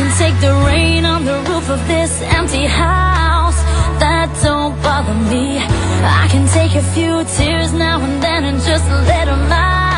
can take the rain on the roof of this empty house. That don't bother me. I can take a few tears now and then and just let them out.